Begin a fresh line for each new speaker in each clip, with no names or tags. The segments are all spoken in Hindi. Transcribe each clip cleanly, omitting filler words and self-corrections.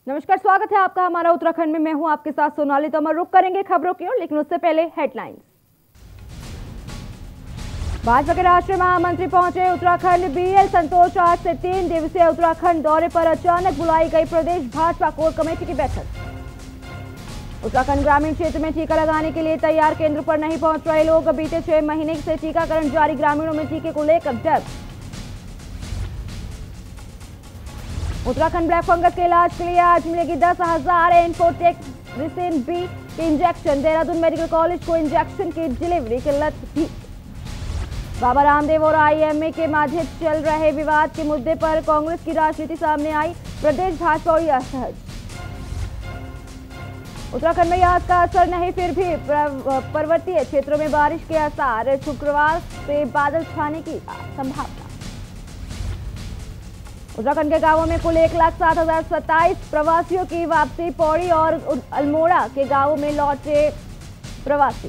नमस्कार, स्वागत है आपका हमारा उत्तराखंड में। मैं हूं आपके साथ सोनाली। तो हम रुक करेंगे खबरों की ओर, लेकिन उससे पहले हेडलाइंस। भाजपा के राष्ट्रीय महामंत्री पहुंचे उत्तराखंड। बीएल संतोष आज से 3 दिवसीय उत्तराखंड दौरे पर। अचानक बुलाई गई प्रदेश भाजपा कोर कमेटी की बैठक। उत्तराखंड ग्रामीण क्षेत्र में टीका लगाने के लिए तैयार केंद्र पर नहीं पहुंच रहे लोग। बीते 6 महीने से टीकाकरण जारी, ग्रामीणों में टीके को लेकर डर। उत्तराखंड ब्लैक फंगस के इलाज के लिए आज मिलेगी 10,000 एन्फोटेक्सिन बी के इंजेक्शन। देहरादून मेडिकल कॉलेज को इंजेक्शन की डिलीवरी की लत भी। बाबा रामदेव और आईएमए के माध्यम चल रहे विवाद के मुद्दे पर कांग्रेस की राजनीति सामने आई। प्रदेश भाजपा और असहज। उत्तराखंड में याद का असर नहीं, फिर भी पर्वतीय क्षेत्रों में बारिश के आसार। शुक्रवार से बादल छाने की संभावना। उत्तराखंड के गांवों में कुल 1,07,027 प्रवासियों की वापसी। पौड़ी और अल्मोड़ा के गांवों में लौटे प्रवासी।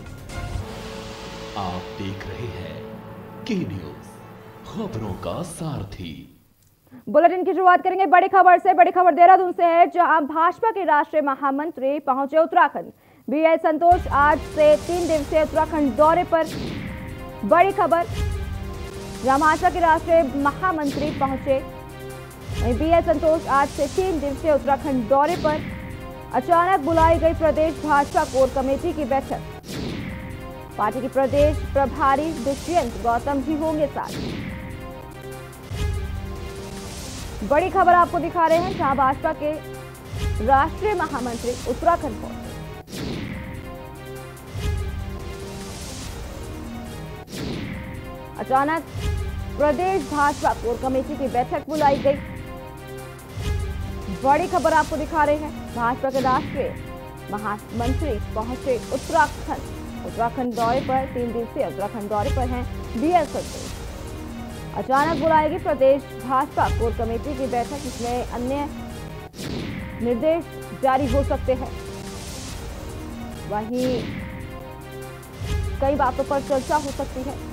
आप देख रहे हैं के न्यूज, खबरों का सारथी।
बुलेटिन की शुरुआत करेंगे बड़ी खबर से। बड़ी खबर देहरादून से है, जहां भाजपा के राष्ट्रीय महामंत्री पहुंचे उत्तराखंड। बीएल संतोष आज से 3 दिवसीय उत्तराखंड दौरे पर। बड़ी खबर, जहां भाजपा के राष्ट्रीय महामंत्री पहुंचे। वहीं बीएल संतोष आज से 3 दिवसीय उत्तराखंड दौरे पर। अचानक बुलाई गई प्रदेश भाजपा कोर कमेटी की बैठक। पार्टी के प्रदेश प्रभारी दुष्यंत गौतम भी होंगे साथ। बड़ी खबर आपको दिखा रहे हैं, जहां भाजपा के राष्ट्रीय महामंत्री उत्तराखंड पहुंचे। अचानक प्रदेश भाजपा कोर कमेटी की बैठक बुलाई गई। बड़ी खबर आपको दिखा रहे हैं, भाजपा के राष्ट्रीय महामंत्री पहुंचे उत्तराखंड दौरे पर। 3 दिवसीय उत्तराखंड दौरे पर हैं बीएल संतोष। अचानक बुलाएगी प्रदेश भाजपा कोर कमेटी की बैठक। इसमें अन्य निर्देश जारी हो सकते हैं। वहीं कई बातों पर चर्चा हो सकती है।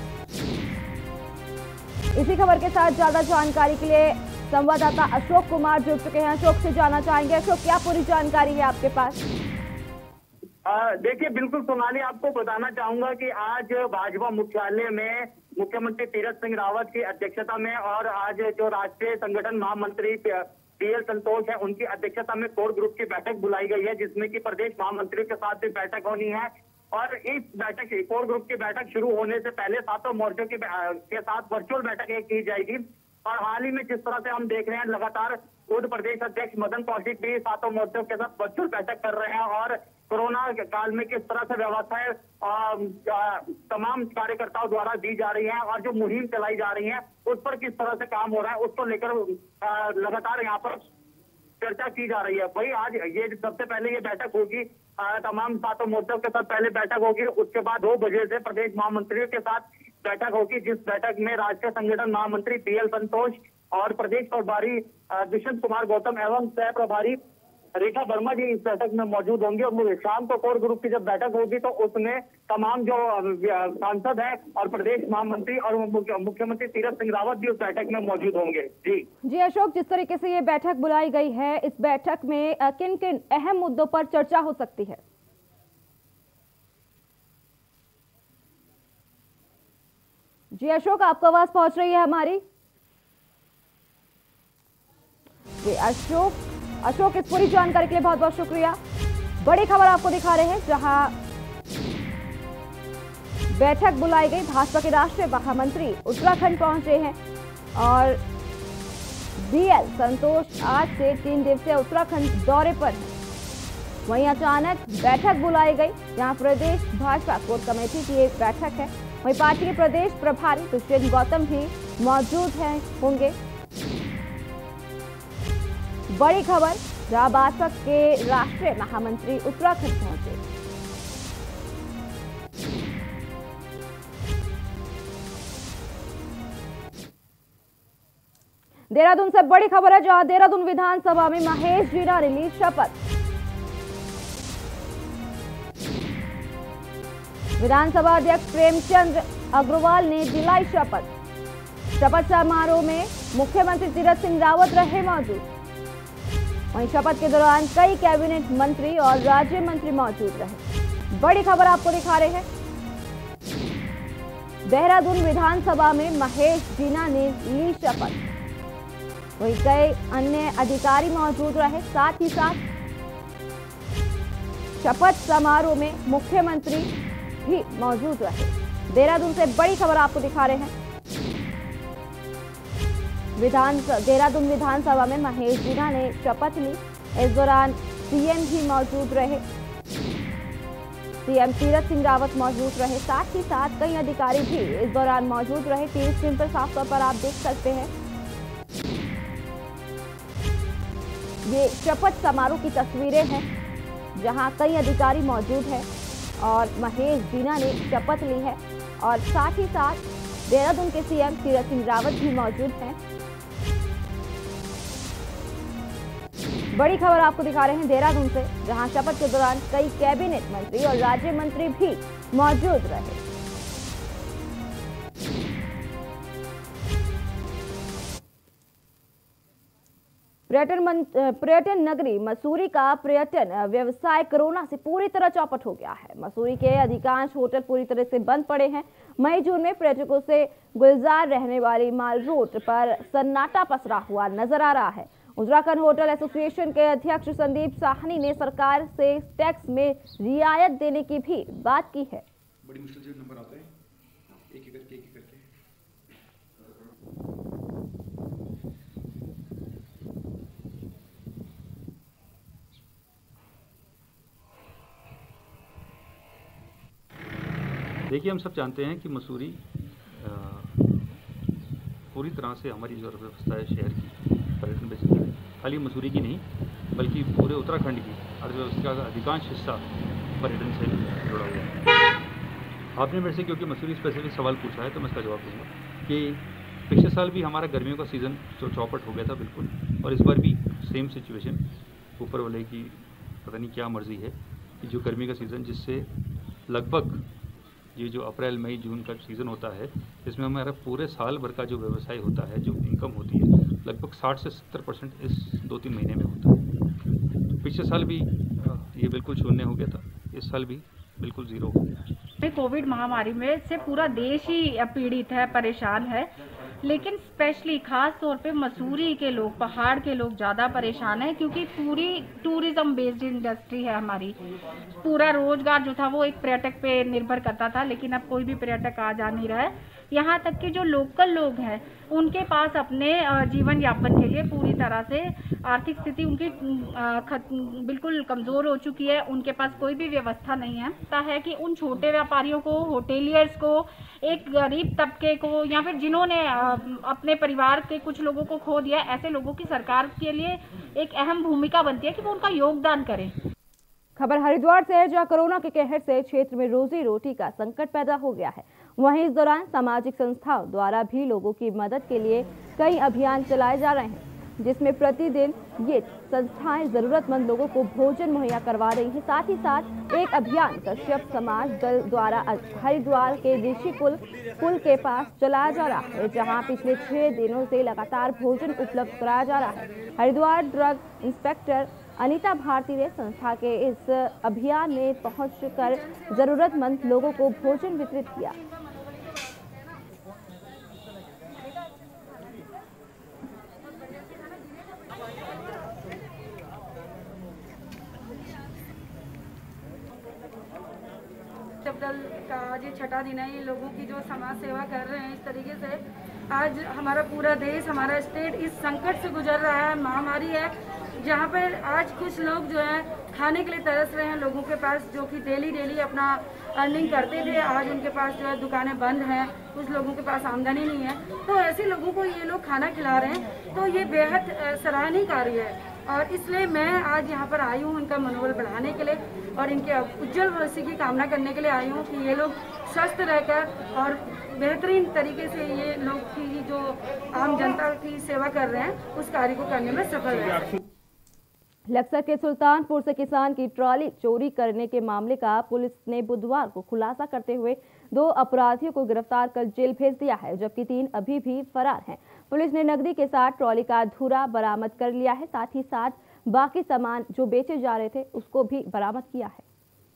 इसी खबर के साथ ज्यादा जानकारी के लिए संवाददाता अशोक कुमार जुड़ चुके हैं। अशोक से जानना चाहेंगे, अशोक क्या पूरी जानकारी है आपके पास?
देखिए, बिल्कुल सोनाली, आपको बताना चाहूंगा कि आज भाजपा मुख्यालय में मुख्यमंत्री तीरथ सिंह रावत की अध्यक्षता में और आज जो राष्ट्रीय संगठन महामंत्री बीएल संतोष है, उनकी अध्यक्षता में कोर ग्रुप की बैठक बुलाई गई है, जिसमें कि प्रदेश महामंत्री के साथ भी बैठक होनी है। और इस बैठक कोर ग्रुप की बैठक शुरू होने से पहले सातों मोर्चों के साथ वर्चुअल बैठक एक की जाएगी। और हाल ही में जिस तरह से हम देख रहे हैं, लगातार खुद प्रदेश अध्यक्ष मदन कौशिक भी सातों मोर्चों के साथ वर्चुअल बैठक कर रहे हैं और कोरोना काल में किस तरह से व्यवस्थाएं तमाम कार्यकर्ताओं द्वारा दी जा रही हैं और जो मुहिम चलाई जा रही है उस पर किस तरह से काम हो रहा है, उसको लेकर लगातार यहाँ पर चर्चा की जा रही है। वही आज ये सबसे पहले ये बैठक होगी, तमाम सातों मोर्चों के साथ पहले बैठक होगी। उसके बाद 2 बजे से प्रदेश महामंत्रियों के साथ बैठक होगी, जिस बैठक में राष्ट्रीय संगठन महामंत्री बीएल संतोष और प्रदेश प्रभारी दुष्यंत कुमार गौतम एवं सह प्रभारी रेखा वर्मा जी इस बैठक में मौजूद होंगे। और शाम को कोर ग्रुप की जब बैठक होगी तो उसमें तमाम जो सांसद हैं और प्रदेश महामंत्री और मुख्यमंत्री तीरथ सिंह रावत भी उस बैठक में मौजूद होंगे। जी
अशोक, जिस तरीके से ये बैठक बुलाई गई है, इस बैठक में किन किन अहम मुद्दों पर चर्चा हो सकती है? जी अशोक, आपको आवाज पहुंच रही है हमारी? जी अशोक, इस पूरी जानकारी के लिए बहुत बहुत शुक्रिया। बड़ी खबर आपको दिखा रहे हैं, जहां बैठक बुलाई गई। भाजपा के राष्ट्रीय महामंत्री उत्तराखंड पहुंचे हैं और बीएल संतोष आज से 3 दिवसीय उत्तराखंड दौरे पर हैं। वहीं अचानक बैठक बुलाई गई, जहां प्रदेश भाजपा कोर कमेटी की एक बैठक है। वहीं पार्टी के प्रदेश प्रभारी दुष्यंत गौतम भी मौजूद होंगे। बड़ी खबर, जहां भाजपा के राष्ट्रीय महामंत्री उत्तराखंड पहुंचे। देहरादून से बड़ी खबर है, जहां देहरादून विधानसभा में महेश जीना ने ली शपथ। विधानसभा अध्यक्ष प्रेमचंद अग्रवाल ने दिलाई शपथ। शपथ समारोह में मुख्यमंत्री तीरथ सिंह रावत रहे मौजूद। वहीं शपथ के दौरान कई कैबिनेट मंत्री और राज्य मंत्री मौजूद रहे। बड़ी खबर आपको दिखा रहे हैं, देहरादून विधानसभा में महेश जीना ने ली शपथ। वहीं कई अन्य अधिकारी मौजूद रहे। साथ ही साथ शपथ समारोह में मुख्यमंत्री भी मौजूद रहे। देहरादून से बड़ी खबर आपको दिखा रहे हैं, देहरादून विधानसभा में महेश जीना ने शपथ ली। इस दौरान सीएम भी मौजूद रहे, सीएम तीरथ सिंह रावत मौजूद रहे। साथ ही साथ कई अधिकारी भी इस दौरान मौजूद रहे। टीवी स्क्रीन पर साफ तौर पर आप देख सकते हैं ये शपथ समारोह की तस्वीरें हैं जहां कई अधिकारी मौजूद हैं और महेश जीना ने शपथ ली है। और साथ ही साथ देहरादून के सीएम तीरथ सिंह रावत भी मौजूद हैं। बड़ी खबर आपको दिखा रहे हैं देहरादून से, जहां शपथ के दौरान कई कैबिनेट मंत्री और राज्य मंत्री भी मौजूद रहे। पर्यटन नगरी मसूरी का पर्यटन व्यवसाय कोरोना से पूरी तरह चौपट हो गया है। मसूरी के अधिकांश होटल पूरी तरह से बंद पड़े हैं। मई जून में पर्यटकों से गुलजार रहने वाली माल रोड पर सन्नाटा पसरा हुआ नजर आ रहा है। उत्तराखंड होटल एसोसिएशन के अध्यक्ष संदीप साहनी ने सरकार से टैक्स में रियायत देने की भी बात की है।
बड़ी मुश्किल से नंबर आता है, एक करके देखिए, हम सब जानते हैं कि मसूरी पूरी तरह से हमारी जो अर्थव्यवस्था है शहर की पर्यटन बेसिस है, खाली मसूरी की नहीं बल्कि पूरे उत्तराखंड की अर्थव्यवस्था का अधिकांश हिस्सा पर्यटन से जुड़ा हुआ है। आपने मेरे से क्योंकि मसूरी स्पेसिफिक सवाल पूछा है तो मैं इसका जवाब दूंगा कि पिछले साल भी हमारा गर्मियों का सीज़न जो चौपट हो गया था बिल्कुल, और इस बार भी सेम सिचुएशन, ऊपर वाले की पता नहीं क्या मर्जी है कि जो गर्मी का सीज़न जिससे लगभग ये जो अप्रैल मई जून का सीज़न होता है इसमें हमारा पूरे साल भर का जो व्यवसाय होता है, जो इनकम होती है, लगभग 60 से 70% इस 2-3 महीने में होता है। तो पिछले साल भी ये बिल्कुल शून्य हो गया था, इस साल भी बिल्कुल ज़ीरो हो गया।
कोविड महामारी में से पूरा देश ही पीड़ित है, परेशान है, लेकिन स्पेशली खास तौर पे मसूरी के लोग, पहाड़ के लोग ज़्यादा परेशान हैं क्योंकि पूरी टूरिज्म बेस्ड इंडस्ट्री है हमारी। पूरा रोजगार जो था वो एक पर्यटक पे निर्भर करता था, लेकिन अब कोई भी पर्यटक आ जा नहीं रहा है। यहाँ तक कि जो लोकल लोग हैं उनके पास अपने जीवन यापन के लिए पूरी तरह से आर्थिक स्थिति उनकी बिल्कुल कमज़ोर हो चुकी है। उनके पास कोई भी व्यवस्था नहीं है। है कि उन छोटे व्यापारियों को, होटेलियर्स को, एक गरीब तबके को, या फिर जिन्होंने अपने परिवार के कुछ लोगों को खो दिया, ऐसे लोगों की सरकार के लिए एक अहम भूमिका बनती है कि वो उनका योगदान करें।
खबर हरिद्वार से है, जहां कोरोना के कहर से क्षेत्र में रोजी रोटी का संकट पैदा हो गया है। वहीं इस दौरान सामाजिक संस्थाओं द्वारा भी लोगों की मदद के लिए कई अभियान चलाए जा रहे हैं, जिसमें प्रतिदिन ये संस्थाएं जरूरतमंद लोगों को भोजन मुहैया करवा रही हैं। साथ ही साथ एक अभियान कश्यप समाज दल द्वारा हरिद्वार के ऋषि पुल के पास चलाया जा रहा है, जहां पिछले 6 दिनों से लगातार भोजन उपलब्ध कराया जा रहा है। हरिद्वार ड्रग इंस्पेक्टर अनीता भारती ने संस्था के इस अभियान में पहुंचकर जरूरतमंद लोगों को भोजन वितरित किया।
दल का आज ये 6ठा दिन है। ये लोगों की जो समाज सेवा कर रहे हैं इस तरीके से, आज हमारा पूरा देश, हमारा स्टेट इस संकट से गुजर रहा है। महामारी है जहाँ पर आज कुछ लोग जो है खाने के लिए तरस रहे हैं। लोगों के पास जो कि डेली अपना अर्निंग करते थे, आज उनके पास जो है दुकानें बंद हैं, कुछ लोगों के पास आमदनी नहीं है, तो ऐसे लोगों को ये लोग खाना खिला रहे हैं। तो ये बेहद सराहनीय कार्य है और इसलिए मैं आज यहाँ पर आई हूँ उनका मनोबल बढ़ाने के लिए और इनके उज्जवल भविष्य की कामना करने के लिए आई हूँ कि ये लोग स्वस्थ रहकर और बेहतरीन तरीके से ये लोग की जो आम जनता की सेवा कर रहे हैं उस कार्य को करने में सफल रहे।
लक्सर के सुल्तानपुर से किसान की ट्रॉली चोरी करने के मामले का पुलिस ने बुधवार को खुलासा करते हुए 2 अपराधियों को गिरफ्तार कर जेल भेज दिया है, जबकि 3 अभी भी फरार हैं। पुलिस ने नकदी के साथ ट्रॉली का धुरा बरामद कर लिया है। साथ ही साथ बाकी सामान जो बेचे जा रहे थे उसको भी बरामद किया है।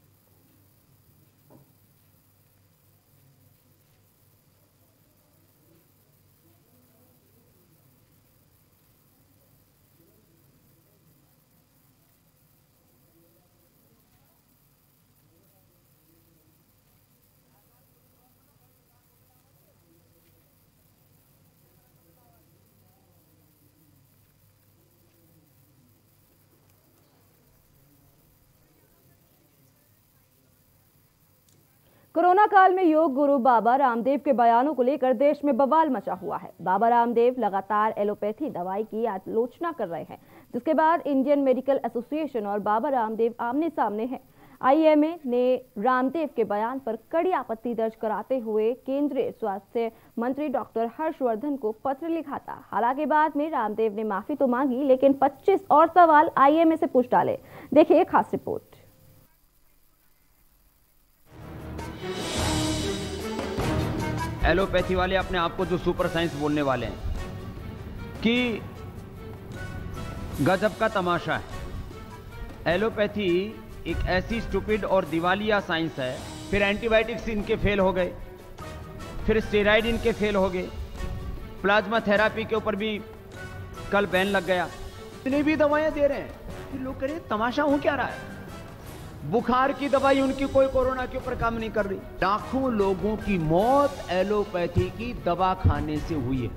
कोरोना काल में योग गुरु बाबा रामदेव के बयानों को लेकर देश में बवाल मचा हुआ है। बाबा रामदेव लगातार एलोपैथी दवाई की आलोचना कर रहे हैं, जिसके बाद इंडियन मेडिकल एसोसिएशन और बाबा रामदेव आमने सामने हैं। आईएमए ने रामदेव के बयान पर कड़ी आपत्ति दर्ज कराते हुए केंद्रीय स्वास्थ्य मंत्री डॉक्टर हर्षवर्धन को पत्र लिखा था। हालांकि बाद में रामदेव ने माफी तो मांगी, लेकिन 25 और सवाल आईएमए से पूछ डाले। देखिए खास रिपोर्ट।
एलोपैथी वाले अपने आप को जो सुपर साइंस बोलने वाले हैं कि गजब का तमाशा है। एलोपैथी एक ऐसी स्टूपिड और दिवालिया साइंस है। फिर एंटीबायोटिक्स इनके फेल हो गए, फिर स्टेरॉइड इनके फेल हो गए, प्लाज्मा थेरापी के ऊपर भी कल बैन लग गया। इतनी भी दवाएं दे रहे हैं, फिर लोग कह रहे हैं तमाशा हो क्या रहा है। बुखार की दवाई उनकी कोई कोरोना के ऊपर काम नहीं कर रही। लाखों लोगों की मौत एलोपैथी की दवा खाने से हुई है।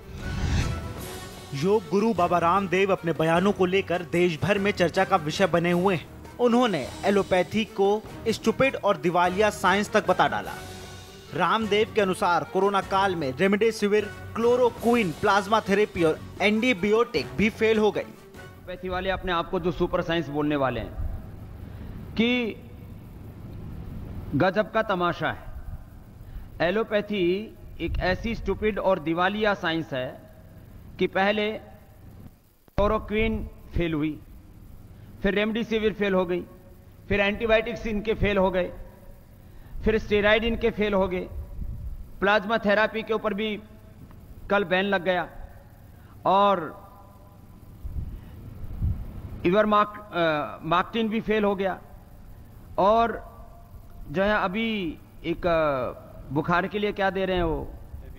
योग गुरु बाबा रामदेव अपने बयानों को लेकर देश भर में चर्चा का विषय बने हुए हैं। उन्होंने एलोपैथी को स्टूपिड और दिवालिया साइंस तक बता डाला। रामदेव के अनुसार कोरोना काल में रेमडेसिविर, क्लोरोक्विन, प्लाज्मा थेरेपी और एंटीबायोटिक भी फेल हो गई।
एलोपैथी वाले अपने आप को जो सुपर साइंस बोलने वाले हैं कि गजब का तमाशा है। एलोपैथी एक ऐसी स्टूपिड और दिवालिया साइंस है कि पहले क्लोरोक्विन फेल हुई, फिर रेमडेसिविर फेल हो गई, फिर एंटीबायोटिक्स इनके फेल हो गए, फिर स्टेरॉइड इनके फेल हो गए, प्लाज्मा थेरापी के ऊपर भी कल बैन लग गया और इवरमाक्टिन भी फेल हो गया। और जो है अभी एक बुखार के लिए क्या दे रहे हैं वो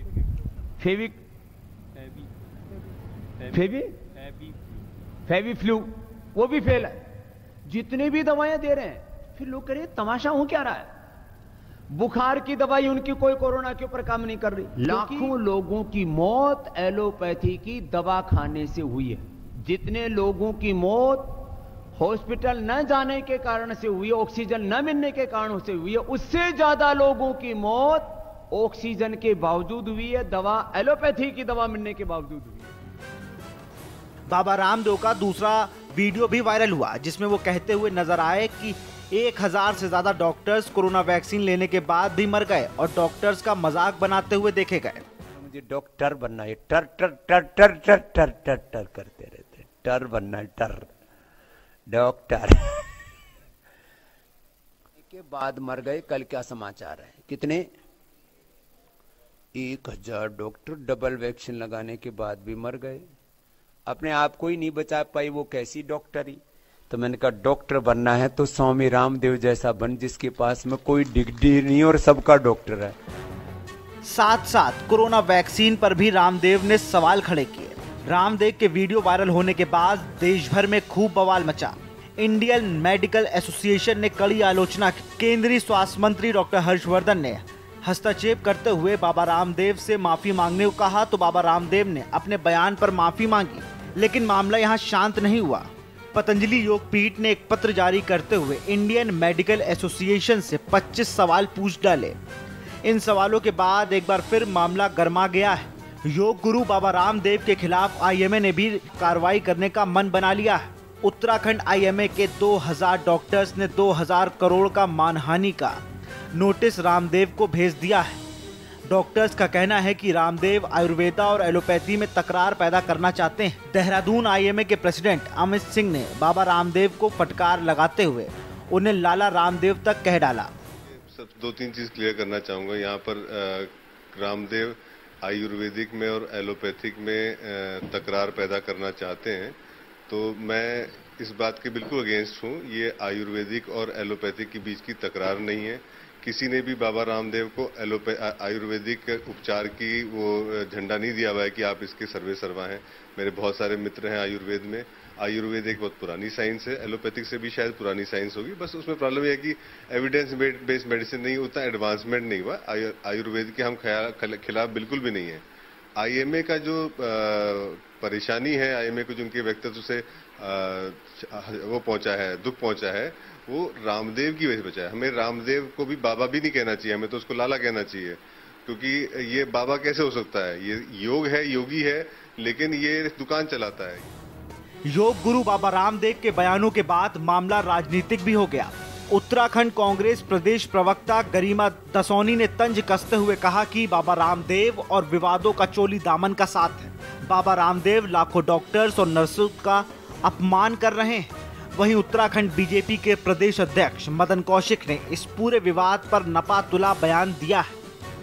फेवी फ्लू, वो भी फेल है। जितने भी दवाएं दे रहे हैं, फिर लोग कह रहे हैं तमाशा हो क्या रहा है। बुखार की दवाई उनकी कोई कोरोना के ऊपर काम नहीं कर रही। लाखों लोगों की मौत एलोपैथी की दवा खाने से हुई है। जितने लोगों की मौत हॉस्पिटल न जाने के कारण से हुई है, ऑक्सीजन न मिलने के कारण से हुई है, उससे ज्यादा लोगों की मौत ऑक्सीजन के बावजूद हुई है, दवा एलोपैथी की दवा मिलने के बावजूद हुई है।
बाबा रामदेव का दूसरा वीडियो भी वायरल हुआ, जिसमें वो कहते हुए नजर आए कि 1000 से ज्यादा डॉक्टर्स कोरोना वैक्सीन लेने के बाद भी मर गए और डॉक्टर्स का मजाक बनाते हुए देखे गए।
मुझे डॉक्टर बनना है, टर टर टर टर टर टर टर टर करते रहते, टर बनना है, टर डॉक्टर के बाद मर गए। कल क्या समाचार है, कितने 1000 डॉक्टर डबल वैक्सीन लगाने के बाद भी मर गए। अपने आप को ही नहीं बचा पाई, वो कैसी डॉक्टरी। तो मैंने कहा डॉक्टर बनना है तो स्वामी रामदेव जैसा बन, जिसके पास में कोई डिग्री नहीं और सबका डॉक्टर है।
साथ साथ कोरोना वैक्सीन पर भी रामदेव ने सवाल खड़े किए। रामदेव के वीडियो वायरल होने के बाद देश भर में खूब बवाल मचा। इंडियन मेडिकल एसोसिएशन ने कड़ी आलोचना की। केंद्रीय स्वास्थ्य मंत्री डॉक्टर हर्षवर्धन ने हस्तक्षेप करते हुए बाबा रामदेव से माफी मांगने को कहा, तो बाबा रामदेव ने अपने बयान पर माफी मांगी, लेकिन मामला यहां शांत नहीं हुआ। पतंजलि योग पीठ ने एक पत्र जारी करते हुए इंडियन मेडिकल एसोसिएशन से 25 सवाल पूछ डाले। इन सवालों के बाद एक बार फिर मामला गर्मा गया है। योग गुरु बाबा रामदेव के खिलाफ आईएमए ने भी कार्रवाई करने का मन बना लिया है। उत्तराखंड आईएमए के 2000 डॉक्टर्स ने 2000 करोड़ का मानहानि का नोटिस रामदेव को भेज दिया है। डॉक्टर्स का कहना है कि रामदेव आयुर्वेदा और एलोपैथी में तकरार पैदा करना चाहते हैं। देहरादून आईएमए के प्रेसिडेंट अमित सिंह ने बाबा रामदेव को फटकार लगाते हुए उन्हें लाला रामदेव तक कह डाला।
सब 2-3 चीज क्लियर करना चाहूंगा। यहाँ पर रामदेव आयुर्वेदिक में और एलोपैथिक में तकरार पैदा करना चाहते हैं। तो मैं इस बात के बिल्कुल अगेंस्ट हूँ। ये आयुर्वेदिक और एलोपैथिक के बीच की तकरार नहीं है। किसी ने भी बाबा रामदेव को आयुर्वेदिक उपचार की वो झंडा नहीं दिया हुआ है कि आप इसके सर्वे सर्वा हैं। मेरे बहुत सारे मित्र हैं आयुर्वेद में। आयुर्वेद एक बहुत पुरानी साइंस है, एलोपैथिक से भी शायद पुरानी साइंस होगी। बस उसमें प्रॉब्लम यह है कि एविडेंस बेस्ड मेडिसिन नहीं, उतना एडवांसमेंट नहीं हुआ। आयुर्वेद के हम खिलाफ बिल्कुल भी नहीं है। आईएमए का जो परेशानी है, आईएमए को जिनके व्यक्तित्व से वो पहुंचा है, दुख पहुंचा है, वो रामदेव की वजह से बचा है। हमें रामदेव को भी बाबा भी नहीं कहना चाहिए, हमें तो उसको लाला कहना चाहिए, क्योंकि ये बाबा कैसे हो सकता है? ये योग है, योगी है, लेकिन ये दुकान चलाता है।
योग गुरु बाबा रामदेव के बयानों के बाद मामला राजनीतिक भी हो गया। उत्तराखंड कांग्रेस प्रदेश प्रवक्ता गरिमा दसौनी ने तंज कसते हुए कहा कि बाबा रामदेव और विवादों का चोली दामन का साथ है। बाबा रामदेव लाखों डॉक्टर्स और नर्सों का अपमान कर रहे हैं। वहीं उत्तराखंड बीजेपी के प्रदेश अध्यक्ष मदन कौशिक ने इस पूरे विवाद पर नपा तुला बयान दिया है।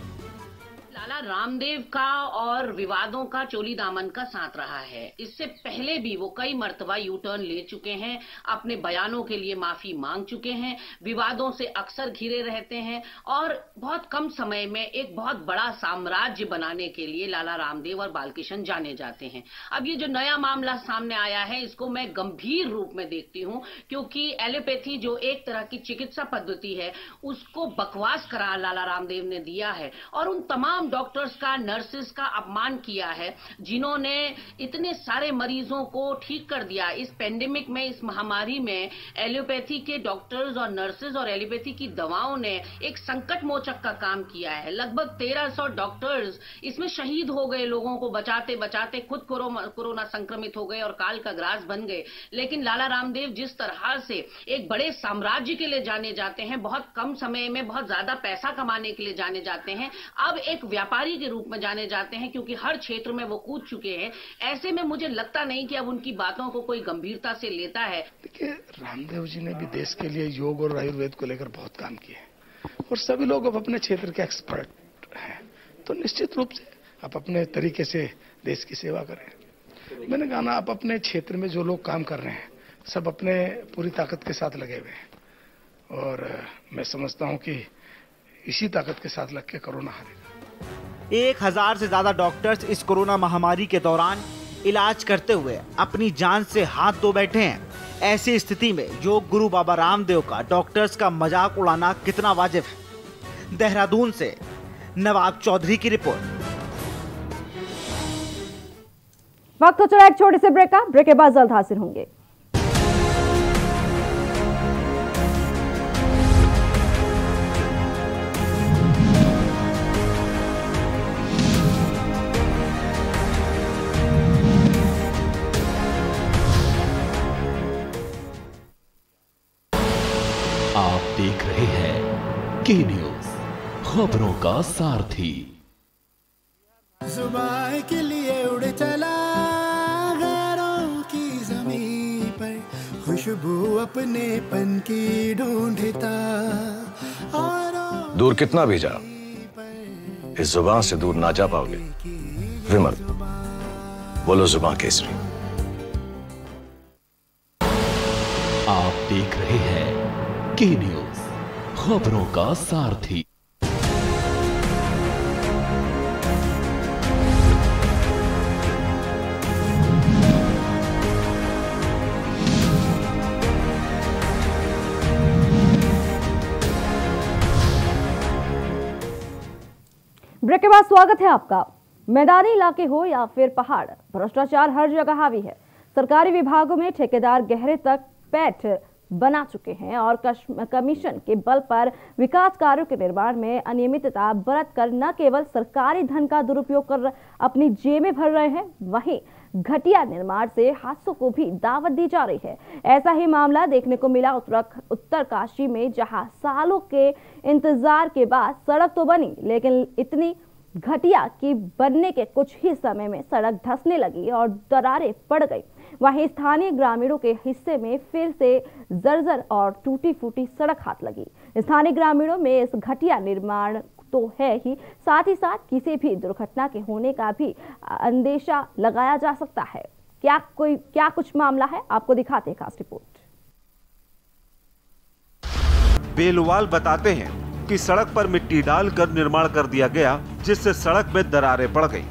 लाला रामदेव का और विवादों का चोली दामन का साथ रहा है। इससे पहले भी वो कई मर्तबा यू टर्न ले चुके हैं, अपने बयानों के लिए माफी मांग चुके हैं, विवादों से अक्सर घिरे रहते हैं और बहुत कम समय में एक बहुत बड़ा साम्राज्य बनाने के लिए लाला रामदेव और बालकृष्ण जाने जाते हैं। अब ये जो नया मामला सामने आया है, इसको मैं गंभीर रूप में देखती हूँ, क्योंकि एलोपैथी जो एक तरह की चिकित्सा पद्धति है, उसको बकवास करार लाला रामदेव ने दिया है और उन तमाम डॉक्टर्स का, नर्सेस का अपमान किया है, जिन्होंने इतने सारे मरीजों को ठीक कर दिया। इस पेंडेमिक में, इस महामारी में एलोपैथी के डॉक्टर्स और नर्सेस और एलोपैथी की दवाओं ने एक संकट मोचक का काम किया है। लगभग 1300 डॉक्टर्स इसमें शहीद हो गए, लोगों को बचाते बचाते खुद कोरोना संक्रमित हो गए और काल का ग्रास बन गए। लेकिन लाला रामदेव जिस तरह से एक बड़े साम्राज्य के लिए जाने जाते हैं, बहुत कम समय में बहुत ज्यादा पैसा कमाने के लिए जाने जाते हैं, अब एक व्यापारी के रूप में जाने जाते हैं, क्योंकि हर क्षेत्र में वो कूद चुके हैं। ऐसे में मुझे लगता नहीं कि अब उनकी बातों को कोई गंभीरता से लेता है।
देखिए, रामदेव जी ने भी देश के लिए योग और आयुर्वेद को लेकर बहुत काम किया है और सभी लोग अब अपने क्षेत्र के एक्सपर्ट हैं, तो निश्चित रूप से आप अपने तरीके से देश की सेवा करें। मैंने कहा ना, आप अपने क्षेत्र में जो लोग काम कर रहे हैं, सब अपने पूरी ताकत के साथ लगे हुए हैं और मैं समझता हूं कि इसी ताकत के साथ लग के कोरोना हारेगा।
1000 से ज्यादा डॉक्टर्स इस कोरोना महामारी के दौरान इलाज करते हुए अपनी जान से हाथ धो बैठे हैं। ऐसी स्थिति में योग गुरु बाबा रामदेव का डॉक्टर्स का मजाक उड़ाना कितना वाजिब है? देहरादून से नवाब चौधरी की रिपोर्ट।
वक्त हो चला एक छोटे से ब्रेक का। ब्रेक के बाद जल्द हाजिर होंगे।
आप देख रहे हैं के न्यूज, खबरों का सारथी।
जुबान के लिए उड़ चला गैरों की ज़मीं पर, खुशबू अपने पन की ढूंढता।
दूर कितना भी जा, इस जुबान से दूर ना जा पाओगे। विमल, बोलो जुबान केसरी।
आप देख रहे हैं के न्यूज, खबरों का सारथी।
ब्रेक के बाद स्वागत है आपका। मैदानी इलाके हो या फिर पहाड़, भ्रष्टाचार हर जगह हावी है। सरकारी विभागों में ठेकेदार गहरे तक पैठ बना चुके हैं और कमीशन के बल पर विकास कार्यों के निर्माण में अनियमितता बरतकर न केवल सरकारी धन का दुरुपयोग कर अपनी जेबें भर रहे हैं, वहीं घटिया निर्माण से हादसों को भी दावत दी जा रही है। ऐसा ही मामला देखने को मिला उत्तरकाशी में, जहां सालों के इंतजार के बाद सड़क तो बनी, लेकिन इतनी घटिया कि बनने के कुछ ही समय में सड़क धंसने लगी और दरारें पड़ गई। वहीं स्थानीय ग्रामीणों के हिस्से में फिर से जर्जर और टूटी फूटी सड़क हाथ लगी। स्थानीय ग्रामीणों में इस घटिया निर्माण तो है ही, साथ ही साथ किसी भी दुर्घटना के होने का भी अंदेशा लगाया जा सकता है। क्या कुछ मामला है, आपको दिखाते हैं खास रिपोर्ट।
बेलवाल बताते हैं कि सड़क पर मिट्टी डालकर निर्माण कर दिया गया, जिससे सड़क में दरारें पड़ गई।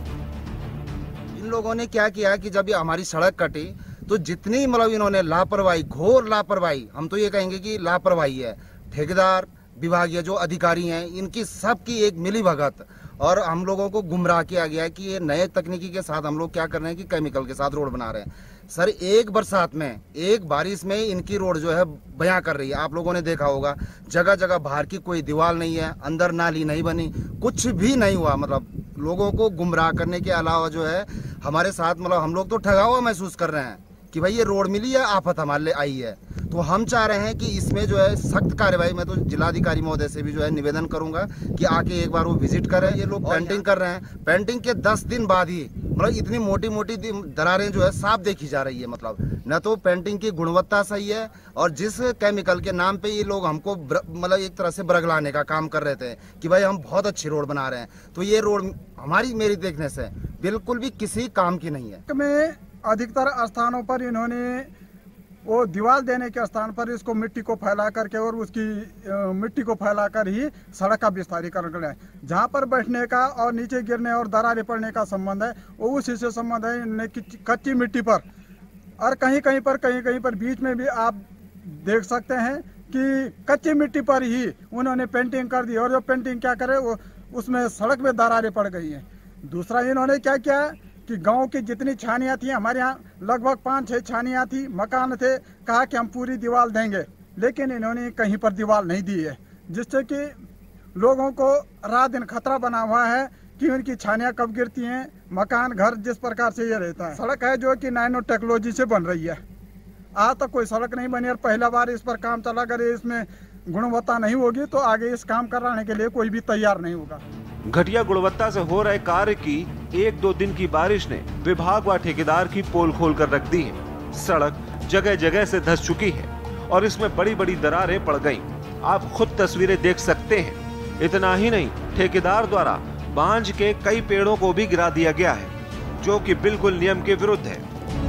इन लोगों ने क्या किया कि जब ये हमारी सड़क कटी तो जितनी मतलब इन्होंने लापरवाही, घोर लापरवाही, हम तो ये कहेंगे कि लापरवाही है। ठेकेदार, विभागीय जो अधिकारी हैं, इनकी सबकी एक मिली भगत, और हम लोगों को गुमराह किया गया कि ये नए तकनीकी के साथ हम लोग क्या कर रहे हैं कि केमिकल के साथ रोड बना रहे हैं। सर, एक बरसात में, एक बारिश में इनकी रोड जो है बयां कर रही है। आप लोगों ने देखा होगा, जगह जगह बाहर की कोई दीवार नहीं है, अंदर नाली नहीं बनी, कुछ भी नहीं हुआ। मतलब लोगों को गुमराह करने के अलावा जो है हमारे साथ, मतलब हम लोग तो ठगा हुआ महसूस कर रहे हैं कि भाई ये रोड मिली है, आफत हमारे लिए आई है। तो हम चाह रहे हैं कि इसमें जो है सख्त कार्रवाई। मैं तो जिलाधिकारी महोदय से भी जो है निवेदन करूंगा कि आके एक बार वो विजिट करें। ये लोग पेंटिंग कर रहे हैं, पेंटिंग के 10 दिन बाद ही मतलब इतनी मोटी मोटी दरारें जो है साफ देखी जा रही है। मतलब न तो पेंटिंग की गुणवत्ता सही है, और जिस केमिकल के नाम पे ये लोग हमको मतलब एक तरह से बरगलाने का काम कर रहे थे कि भाई हम बहुत अच्छी रोड बना रहे हैं, तो ये रोड मेरी देखने से बिल्कुल भी किसी काम की नहीं है।
अधिकतर स्थानों पर इन्होंने वो दीवार देने के स्थान पर इसको मिट्टी को फैला करके और उसकी मिट्टी को फैलाकर ही सड़क का विस्तारीकरण कर है। जहाँ पर बैठने का और नीचे गिरने और दरारें पड़ने का संबंध है वो उसी से संबंध है। इन्होंने कच्ची मिट्टी पर और कहीं कहीं पर बीच में भी आप देख सकते हैं कि कच्ची मिट्टी पर ही उन्होंने पेंटिंग कर दी, और जो पेंटिंग क्या करे वो उसमें सड़क में दरारें पड़ गई हैं। दूसरा इन्होंने क्या किया कि गांव की जितनी छानियाँ थी, हमारे यहाँ लगभग 5-6 छानियाँ थी, मकान थे, कहा कि हम पूरी दीवार देंगे, लेकिन इन्होंने कहीं पर दीवार नहीं दी है, जिससे कि लोगों को रात दिन खतरा बना हुआ है कि उनकी छानियाँ कब गिरती हैं, मकान घर जिस प्रकार से ये रहता है। सड़क है जो कि नैनो टेक्नोलॉजी से बन रही है, आज तक कोई सड़क नहीं बनी और पहला बार इस पर काम चला। अगर इसमें गुणवत्ता नहीं होगी तो आगे इस काम कराने के लिए कोई भी तैयार नहीं होगा।
घटिया गुणवत्ता से हो रहे कार्य की 1-2 दिन की बारिश ने विभाग व ठेकेदार की पोल खोल कर रख दी है। सड़क जगह जगह से धंस चुकी है और इसमें बड़ी बड़ी दरारें पड़ गईं। आप खुद तस्वीरें देख सकते हैं। इतना ही नहीं, ठेकेदार द्वारा बांझ के कई पेड़ों को भी गिरा दिया गया है, जो कि बिल्कुल नियम के विरुद्ध है।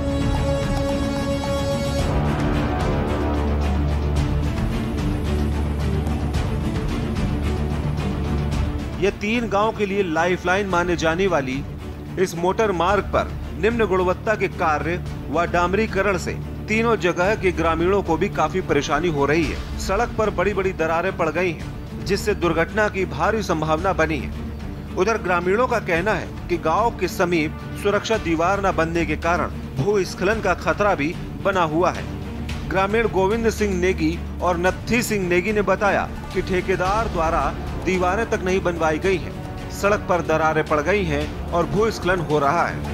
ये 3 गांव के लिए लाइफलाइन माने जाने वाली इस मोटर मार्ग पर निम्न गुणवत्ता के कार्य व डामरीकरण से तीनों जगह के ग्रामीणों को भी काफी परेशानी हो रही है। सड़क पर बड़ी बड़ी दरारें पड़ गई हैं, जिससे दुर्घटना की भारी संभावना बनी है। उधर ग्रामीणों का कहना है कि गांव के समीप सुरक्षा दीवार न बनने के कारण भूस्खलन का खतरा भी बना हुआ है। ग्रामीण गोविंद सिंह नेगी और नत्थी सिंह नेगी ने बताया कि ठेकेदार द्वारा दीवारें तक नहीं बनवाई गई हैं, सड़क पर दरारें पड़ गई हैं और भूस्खलन हो रहा है।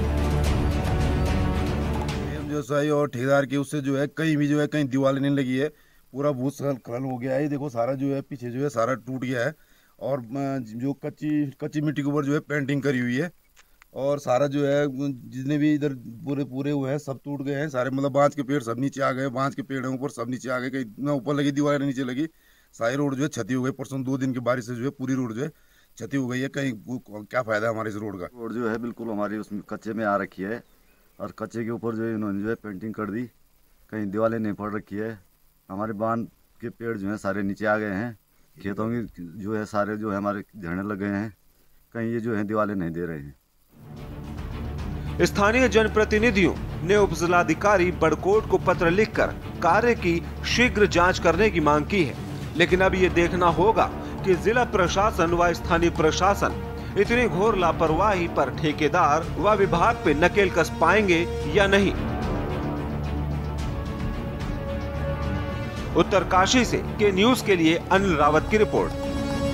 जो सही और ठेकेदार की उससे जो है कहीं भी जो है कहीं दीवारें नहीं लगी है, पूरा भूस्खलन हो गया है। देखो सारा जो है पीछे जो है सारा टूट गया है, और जो कच्ची मिट्टी के ऊपर जो है पेंटिंग करी हुई है, और सारा जो है जितने भी इधर पूरे हुए हैं सब टूट गए हैं सारे। मतलब बांझ के पेड़ सब नीचे आ गए, बांझ के पेड़ ऊपर सब नीचे आ गए, कहीं ऊपर लगी दीवारें नीचे लगी, सारी रोड जो है क्षति हो गई। परसों 2 दिन की बारिश से जो है पूरी रोड जो है क्षति हो गई है। कहीं क्या फायदा है हमारे इस रोड का।
रोड जो है बिल्कुल हमारी उसमें कच्चे में आ रखी है, और कच्चे के ऊपर जो है इन्होंने जो है पेंटिंग कर दी, कहीं दीवारें नहीं पड़ रखी है। हमारे बांध के पेड़ जो है सारे नीचे आ गए हैं, खेतों की जो है सारे जो है हमारे झरने लग गए हैं, कहीं ये जो है दीवारें नहीं दे रहे हैं।
स्थानीय जनप्रतिनिधियों ने उपजिलाधिकारी बड़कोट को पत्र लिखकर कार्य की शीघ्र जांच करने की मांग की है, लेकिन अब ये देखना होगा कि जिला प्रशासन व स्थानीय प्रशासन इतनी घोर लापरवाही पर ठेकेदार व विभाग पे नकेल कस पाएंगे या नहीं। उत्तरकाशी से के न्यूज के लिए अनिल रावत की रिपोर्ट।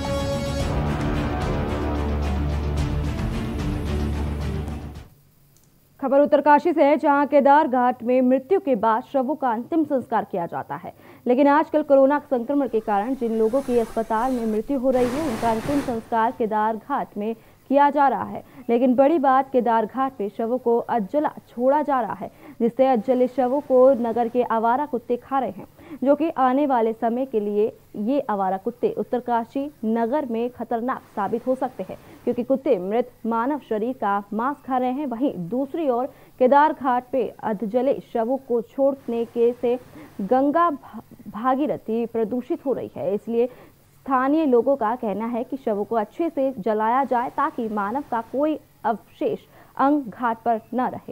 खबर उत्तरकाशी से है, जहां केदार घाट में मृत्यु के बाद शवों का अंतिम संस्कार किया जाता है, लेकिन आजकल कोरोना संक्रमण के कारण जिन लोगों की अस्पताल में मृत्यु हो रही है उनका अंतिम संस्कार केदार घाट में किया जा रहा है। लेकिन बड़ी बात, केदार घाट पे शवों को अज्जला छोड़ा जा रहा है, जिससे अज्जले शवों को नगर के आवारा कुत्ते खा रहे हैं। जो कि आने वाले समय के लिए ये आवारा कुत्ते उत्तरकाशी नगर में खतरनाक साबित हो सकते हैं, क्योंकि कुत्ते मृत मानव शरीर का मांस खा रहे हैं। वहीं दूसरी ओर केदार घाट पे अधजले शवों को छोड़ने के से गंगा भागीरथी प्रदूषित हो रही है। इसलिए स्थानीय लोगों का कहना है कि शवों को अच्छे से जलाया जाए ताकि मानव का कोई अवशेष अंग घाट पर न रहे।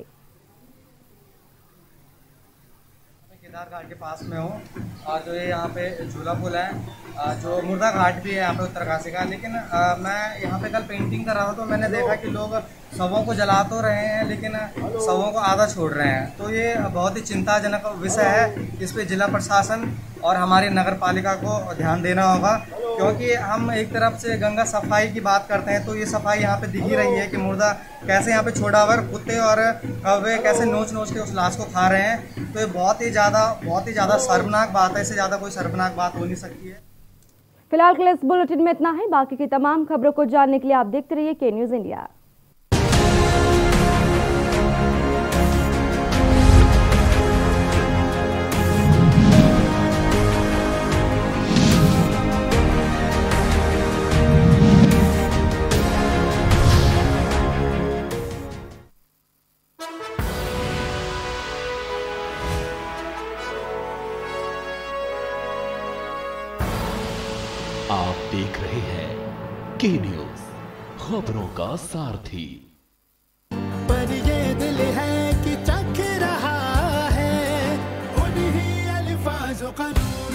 केदार घाट के पास में हूँ, जो ये यहाँ पे झूला पुल है, जो मुर्दा घाट भी है यहाँ पे उत्तरकाशी का। लेकिन मैं यहाँ पे कल पेंटिंग कर रहा था तो मैंने देखा कि लोग शवों को जला तो रहे हैं लेकिन शवों को आधा छोड़ रहे हैं। तो ये बहुत ही चिंताजनक विषय है। इस पे जिला प्रशासन और हमारी नगर पालिका को ध्यान देना होगा, क्योंकि हम एक तरफ से गंगा सफाई की बात करते हैं तो ये सफाई यहाँ पे दिख ही रही है कि मुर्दा कैसे यहाँ पे छोड़ा हुआ कुत्ते और कौवे कैसे नोच नोच के उस लाश को खा रहे हैं। तो ये बहुत ही ज़्यादा शर्मनाक बात है। इससे ज़्यादा कोई शर्मनाक बात हो नहीं सकती है।
फिलहाल के लिए इस बुलेटिन में इतना है। बाकी की तमाम खबरों को जानने के लिए आप देखते रहिए के न्यूज़ इंडिया।
आप देख रहे हैं के न्यूज़, खबरों का सारथी।
पर ये दिल है कि चख रहा है उन्हीं अल्फाज़ों का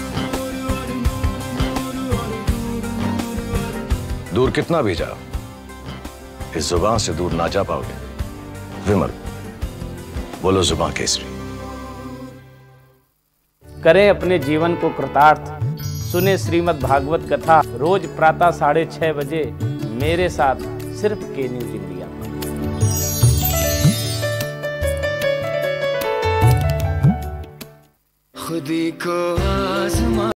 दूर कितना भी जाओ, इस जुबान से दूर ना जा पाओगे। विमल, बोलो जुबान केसरी।
करें अपने जीवन को कृतार्थ, सुने श्रीमद् भागवत कथा रोज प्रातः 6:30 बजे मेरे साथ सिर्फ के न्यूज़ इंडिया पर।
खुदी को आज़मा